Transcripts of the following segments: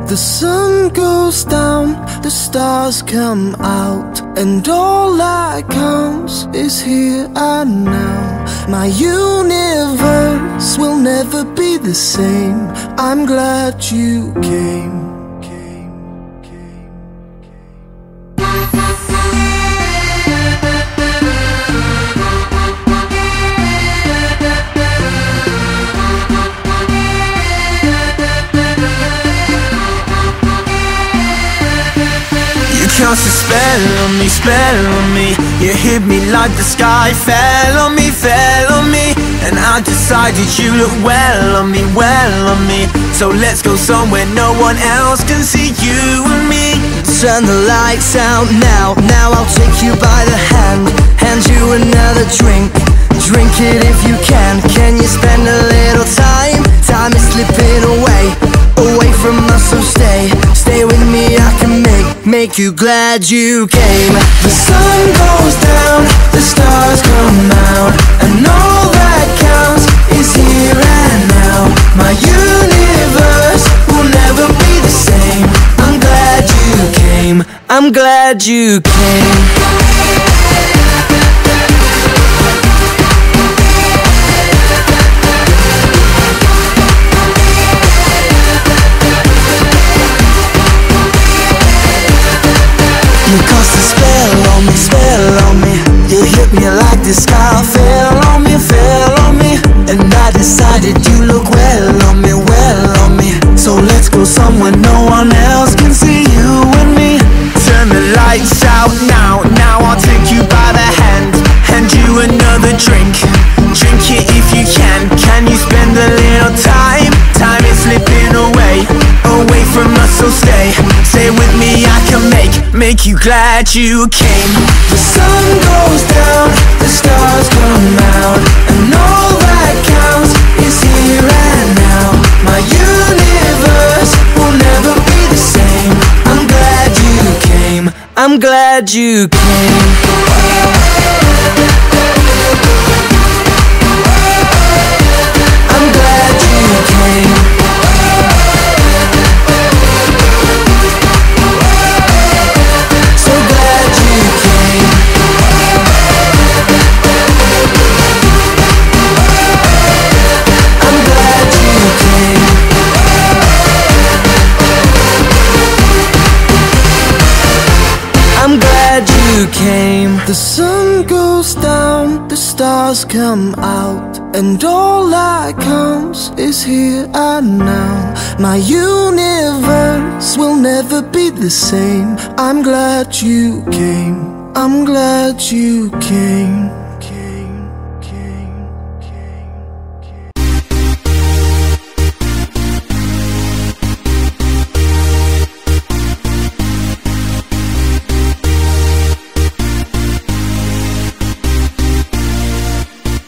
The sun goes down, the stars come out, and all that counts is here and now. My universe will never be the same. I'm glad you came. Cast a spell on me. You hit me like the sky fell on me. And I decided you look well on me. So let's go somewhere no one else can see you and me. Turn the lights out now. Now I'll take you by the hand, hand you another drink. Drink it if you can. Can you spend a little time? Time is slipping away from us, so stay with me. I can make you glad you came. The sun goes down, the stars come out, and all that counts is here and now. My universe will never be the same. I'm glad you came. I'm glad you came. You cast a spell on me. You hit me like the sky fell on me. And I decided you look well on me. So let's go somewhere no one else can see you and me. Turn the lights out now. Now I'll take you by the hand, hand you another drink. Drink it if you can. Can you spend a little time? Time is slipping away from us, so stay with me. I can make you glad you came. The sun goes down, the stars come out, and all that counts is here and now. My universe will never be the same. I'm glad you came. I'm glad you came. I'm glad you came. So glad you came. I'm glad you came. I'm glad you came. The sun goes down, the stars come out, and all that counts is here and now. My universe will never be the same. I'm glad you came. I'm glad you came.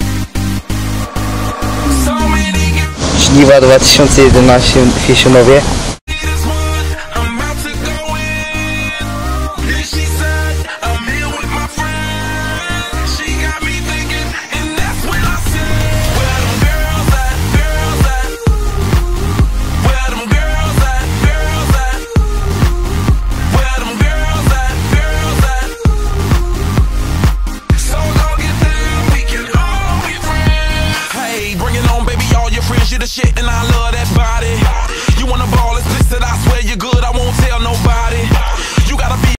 Żniwa 2011 w Jesionowie.